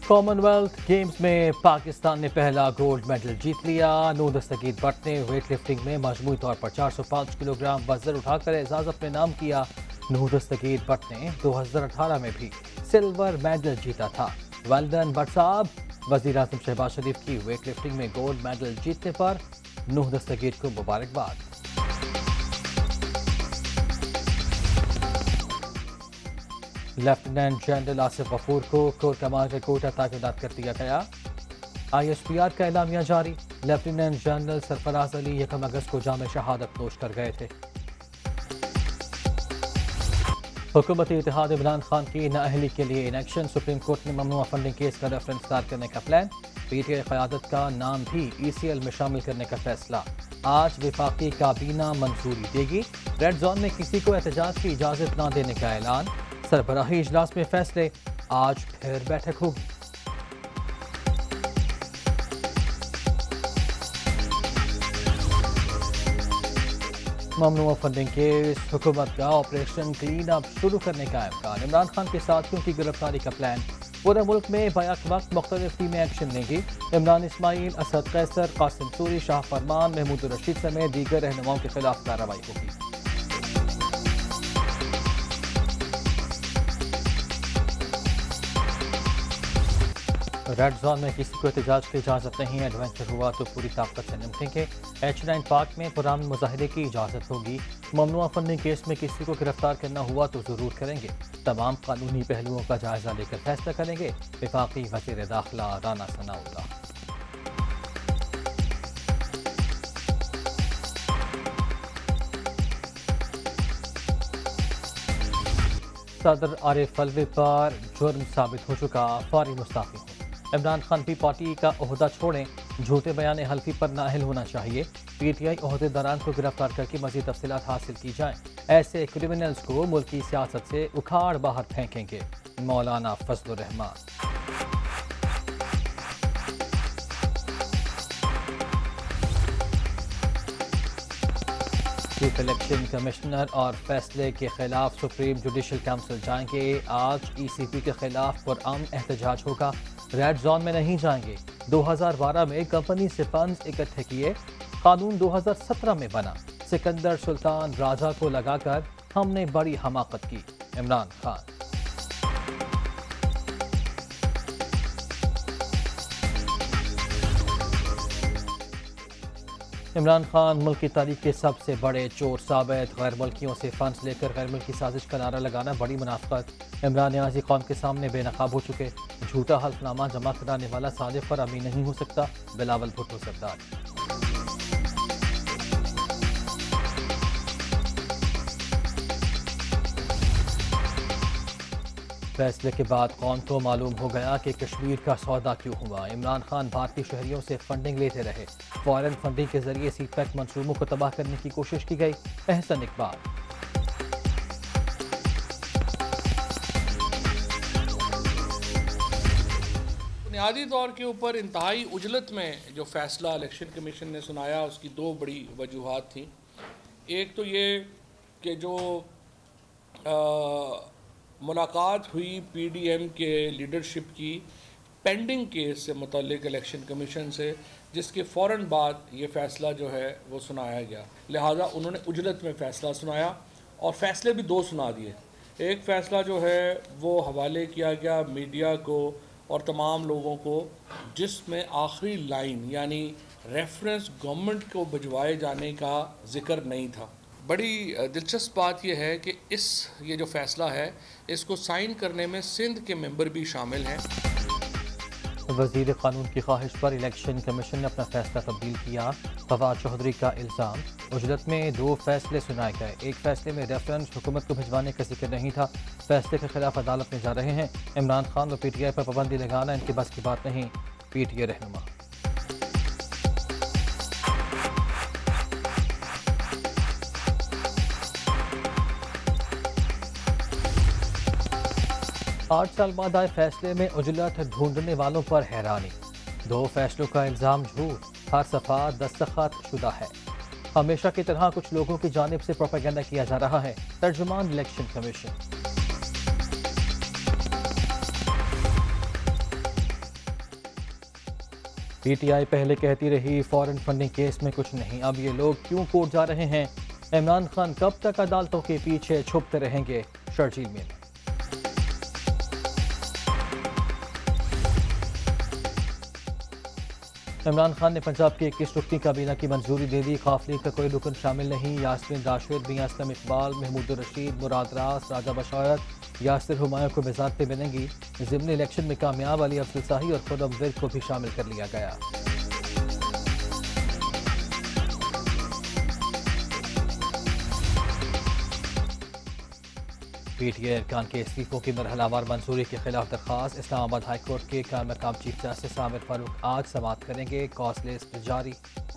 Common wealth games میں پاکستان نے پہلا گولڈ میڈل جیت لیا۔ نو دستگیر بٹ نے ویٹ لفٹنگ میں مجموعی طور پر 405 کلو گرام وزن اٹھا کر اعزاز اپنے نام کیا۔ نو دستگیر بٹ نے 2018 میں بھی سلور میڈل جیتا تھا۔ ویل ڈن بٹ صاحب۔ وزیر اعظم شہباز شریف کی ویٹ لفٹنگ میں گولڈ میڈل جیتنے پر نو دستگیر کو مبارکباد۔ لیفٹیننٹ جنرل آصف غفور کو کور کمانڈر کوٹا تعینات کر دیا گیا۔ آئی ایس پی آر کا اعلامیہ جاری۔ لیفٹیننٹ جنرل سرفراز علی 1 اگست کو جام شہادت نوش کر گئے تھے۔ حکومتی اتحاد عمران خان کی نااہلی کے لیے انیکشن۔ سپریم کورٹ نے ممنوعہ فنڈنگ کیس کا ریفرنس دائر کرنے کا پلان۔ پی ٹی آئی قیادت کا نام بھی ای سی ایل میں شامل کرنے کا فیصلہ۔ آج وفاقی کابینہ منظوری دے گی۔ ریڈ زون میں کسی کو احتجاج کی اجازت نہ دینے کا اعلان۔ سربراہی اجلاس میں فیصلے۔ آج پھر بیٹھک ہوگی۔ ممنوع فنڈنگ کیس۔ حکومت کا آپریشن کلین اپ شروع کرنے کا امکان۔ عمران خان کے ساتھیوں کی گرفتاری کا پلان۔ پورے ملک میں بیک وقت مختلف ٹیمیں ایکشن لیں گی۔ عمران اسماعیل، اسد قیصر، قاسم سوری، شاہ فرمان، محمود الرشید سمیت دیگر رہنماؤں کے خلاف کارروائی ہوگی۔ ریڈ زون میں کسی کو احتجاج کی اجازت نہیں۔ ایڈونچر ہوا تو پوری طاقت سے نمٹیں گے۔ H9 پارک میں پرامن مظاہرے کی اجازت ہوگی۔ ممنوعہ فنڈنگ کیس میں کسی کو گرفتار کرنا ہوا تو ضرور کریں گے۔ تمام قانونی پہلوؤں کا جائزہ لے کر فیصلہ کریں گے۔ وفاقی وزیر داخلہ رانا ثناء اللہ۔ صدر عارف الوی پر جرم ثابت ہو چکا، فوری مستعفی ہوں۔ عمران خان بھی پارٹی کا عہدہ چھوڑیں۔ جھوٹے بیان حلفی پر نااہل ہونا چاہیے۔ پی ٹی آئی عہدے داران کو گرفتار کر کے مزید تفصیلات حاصل کی جائیں۔ ایسے کرمنلز کو ملکی سیاست سے اکھاڑ باہر پھینکیں گے۔ مولانا فضل الرحمان۔ چیف الیکشن کمشنر اور فیصلے کے خلاف سپریم جوڈیشل کونسل جائیں گے۔ آج ای سی پی کے خلاف پرامن احتجاج ہوگا۔ ریڈ زون میں نہیں جائیں گے۔ 2012 میں کمپنی سے فنڈز اکٹھے کیے۔ قانون 2017 میں بنا۔ سکندر سلطان راجہ کو لگا کر ہم نے بڑی حماقت کی۔ عمران خان۔ عمران خان ملک کی تاریخ کے سب سے بڑے چور ثابت۔ غیر ملکیوں سے فنڈز لے کر غیر ملکی سازش کا نعرہ لگانا بڑی منافقت۔ عمران نیازی قوم کے سامنے بے نقاب ہو چکے۔ جھوٹا حلف نامہ جمع کرانے والا صادق پر امین نہیں ہو سکتا۔ بلاول بھٹو سردار۔ فیصلے کے بعد قوم کو معلوم ہو گیا کہ کشمیر کا سودا کیوں ہوا۔ عمران خان بھارتی شہریوں سے فنڈنگ لیتے رہے۔ فارن فنڈنگ کے ذریعے سی پیک منصوبوں کو تباہ کرنے کی کوشش کی گئی۔ احسن اقبال۔ بنیادی طور کے اوپر انتہائی عجلت میں جو فیصلہ الیکشن کمیشن نے سنایا، اس کی دو بڑی وجوہات تھیں۔ ایک تو یہ کہ جو ملاقات ہوئی پی ڈی ایم کے لیڈرشپ کی پینڈنگ کیس سے متعلق الیکشن کمیشن سے، جس کے فوراً بعد یہ فیصلہ جو ہے وہ سنایا گیا، لہٰذا انہوں نے عجلت میں فیصلہ سنایا اور فیصلے بھی دو سنا دیے۔ ایک فیصلہ جو ہے وہ حوالے کیا گیا میڈیا کو اور تمام لوگوں کو، جس میں آخری لائن یعنی ریفرنس گورنمنٹ کو بھجوائے جانے کا ذکر نہیں تھا۔ بڑی دلچسپ بات یہ ہے کہ یہ جو فیصلہ ہے اس کو سائن کرنے میں سندھ کے ممبر بھی شامل ہیں۔ وزیر قانون کی خواہش پر الیکشن کمیشن نے اپنا فیصلہ تبدیل کیا۔ فواد چودھری کا الزام، عجلت میں 2 فیصلے سنائے گئے۔ ایک فیصلے میں ریفرنس حکومت کو بھجوانے کا ذکر نہیں تھا۔ فیصلے کے خلاف عدالت میں جا رہے ہیں۔ عمران خان و پی ٹی آئی پر پابندی لگانا ان کے بس کی بات نہیں۔ پی ٹی آئی رہنما۔ 8 سال بعد آئے فیصلے میں عجلت، ڈھونڈنے والوں پر حیرانی۔ 2 فیصلوں کا الزام جھوٹ، ہر صفحہ دستخط شدہ ہے۔ ہمیشہ کی طرح کچھ لوگوں کی جانب سے پروپیگنڈا کیا جا رہا ہے۔ ترجمان election commission. P T I پہلے کہتی رہی فورن فنڈنگ کیس میں کچھ نہیں، اب یہ لوگ کیوں کورٹ جا رہے ہیں؟ عمران خان کب تک عدالتوں کے پیچھے چھپتے رہیں گے؟ شرجیل میں عمران خان نے پنجاب کے 21 رکنی کابینہ کی منظوری دے دی، خاف لیگ کا کوئی رکن شامل نہیں، یاسمین راشد، میاں اسلم اقبال، محمود الرشید، مراد راس، راجہ بشارت، یاسر ہمایوں کو وزارتیں ملیں گی، ضمن الیکشن میں کامیاب علی افضل شاہی اور خرم ورد کو بھی شامل کر لیا گیا۔ پی ٹی آئی ارکان کے استعفوں کی مرحلہ وار منظوری کے خلاف درخواست، اسلام آباد ہائی کورٹ کے قائم مقام چیف جسٹس عامر فاروق آج سماعت کریں گے، کاز لسٹ جاری۔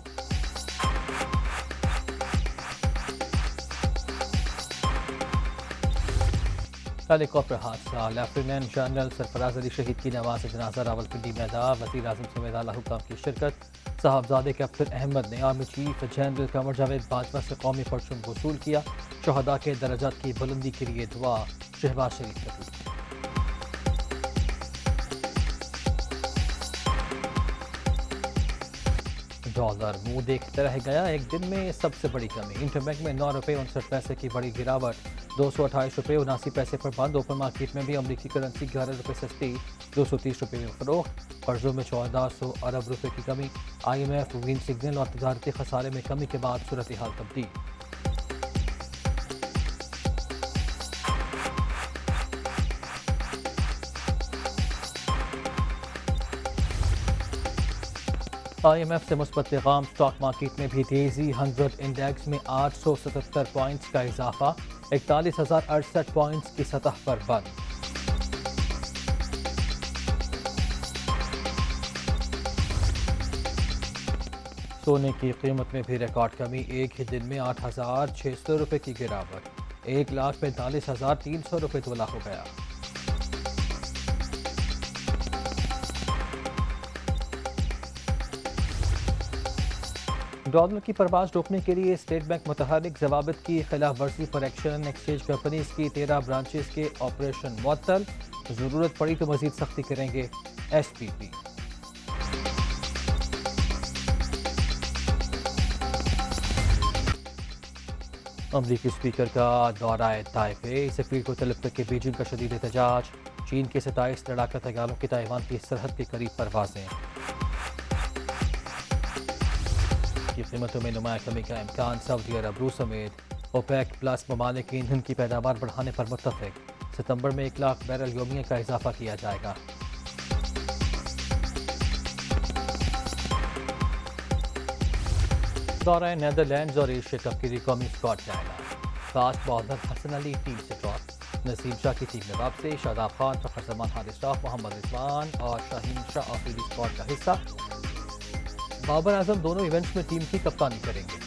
ہیلی کاپٹر حادثہ، لیفٹیننٹ جنرل سرفراز علی شہید کی نماز جنازہ راولپنڈی میں ادا، وزیر اعظم سمیت اعلیٰ حکام کی شرکت، صاحبزادے کیپٹن احمد نے army chief general Qamar Javed Bajwa سے قومی پرچم وصول کیا، شہداء کے درجات کی بلندی کے لیے دعا، شہباز شریف کا ٹویٹ۔ ڈالر منہ دیکھتے رہ گیا، ایک دن میں سب سے بڑی کمی، انٹر بینک میں 9 روپے 59 پیسے کی بڑی گراوٹ، 228 روپے 79 پیسے پر بند، اوپن مارکیٹ میں بھی امریکی کرنسی 11 روپے سستی 230 روپے میں فروخت، قرضوں میں 1400 ارب روپے کی کمی، I M F green signal اور تجارتی خسارے میں کمی کے بعد صورتحال تبدیل۔ آئی ایم ایف سے مثبت پیغام، اسٹاک مارکیٹ میں بھی تیزی، 100 انڈیکس میں 877 پوائنٹس کا اضافہ، 41,068 پوائنٹس کی سطح پر بند۔ سونے کی قیمت میں بھی ریکارڈ کمی، ایک ہی دن میں 8,600 روپے کی گراوٹ، 1,45,300 روپے تولا ہو گیا۔ ڈالر کی پرواز روکنے کے لیے اسٹیٹ بینک متحرک، ضوابط کی خلاف ورزی پر ایکشن، ایکسچینج کمپنیز کی 13 برانچز کے آپریشن معطل، ضرورت پڑی تو مزید سختی کریں گے ایس پی پی۔ امریکی اسپیکر کا دورہ تائپے، سفیر کو طلب کر کے بیجنگ کا شدید احتجاج، چین کے 27 لڑاکا طیاروں کی تائیوان کی سرحد کے قریب پروازیں۔ کی قیمتوں میں نمایاں کمی کا امکان، سعودی عرب، روس سمیت اوپیک پلس ممالک کی ایندھن کی پیداوار بڑھانے پر متفق، ستمبر میں 1 لاکھ بیرل یومیہ کا اضافہ کیا جائے گا۔ دورہ نیدرلینڈز اور ایشیا کپ کے لیے قومی اسکواڈ کا اعلان، fast bowler Hassan Ali team سے ڈراپ، نسیم شاہ کی ٹیم میں واپسی، شاداب خان، فخر زمان، حارث شاہ، محمد رضوان اور شاہین شاہ آفریدی اسکواڈ کا حصہ، بابر اعظم دونوں ایونٹس میں ٹیم کی کپتانی کریں گے۔